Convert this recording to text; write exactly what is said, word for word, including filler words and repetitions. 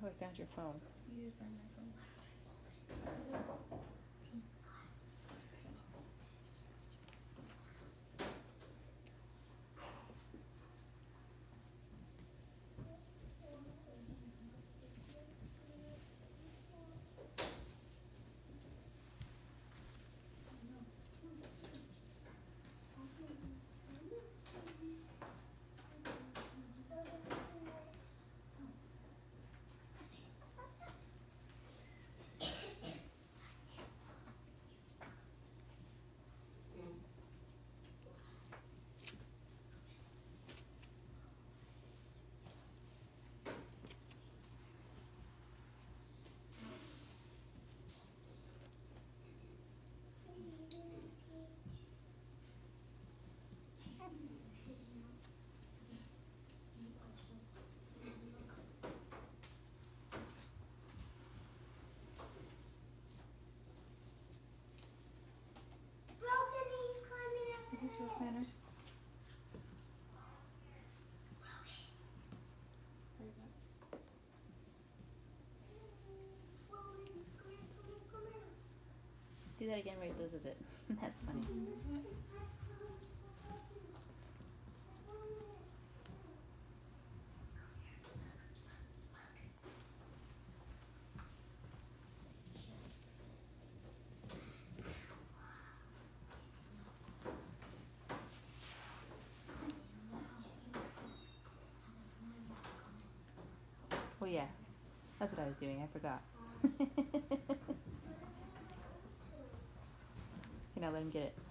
I found your phone. You did find my phone. Is this your planner? Do that again where it loses it. That's funny. Oh yeah, that's what I was doing. I forgot. Okay, now let him get it.